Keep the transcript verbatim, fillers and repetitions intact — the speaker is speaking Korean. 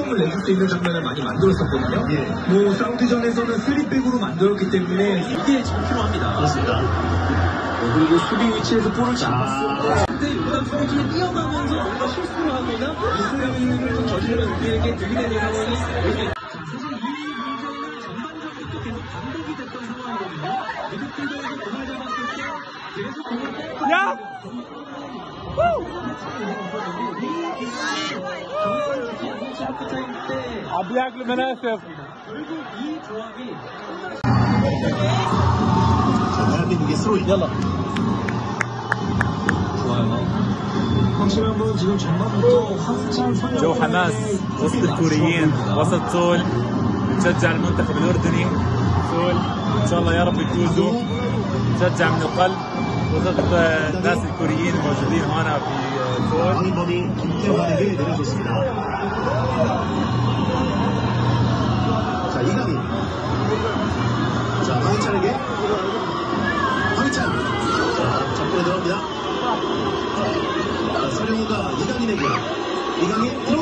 힘을 내줄 수 있는 장면을 많이 만들었었거든요. 예. 뭐 사우디전에서는 쓰리백으로 만들었기 때문에 이게 지금 필요합니다. 그렇습니다. 어, 그리고 수비 위치에서 볼을 잡았을 때 그때 유단 선수가 뛰어가면서 뭔가 실수를 하거나 미스를 좀 저지르면 우리에게 들이대는 상황이 사실 이 문제는 전반전부터 계속 반복이 됐던 상황이거든요. 미드필더에서 공을 잡았을 때 계속 공을 뺏고 야! أبي أكل مناسف. 결국 이 조합이 자, 대한민국의 스로인. 좋아요. 확실히 한번 지금 전반부터 황찬 선영 جو حماس وسط الكوريين وسط سول نشجع المنتخب الأردني سول إن شاء الله يا رب يفوزوا نشجع من القلب وضد الناس الكوريين الموجودين هنا في سول. 황인범이 김태환에게 내려줬습니다. 자, 이강인. 자, 황희찬에게. 황희찬. 자, 접근에 들어갑니다. 자, 서령우가 이강인에게. 이강인 들어